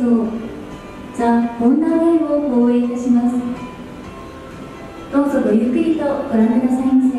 奏ザ・フォンダーウェイを放映いたします。どうぞごゆっくりとご覧くださいませ。